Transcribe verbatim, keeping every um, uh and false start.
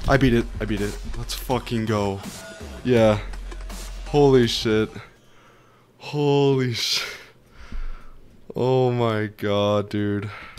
I beat it. I beat it. Let's fucking go. Yeah. Holy shit. Holy shit. Oh my god, dude.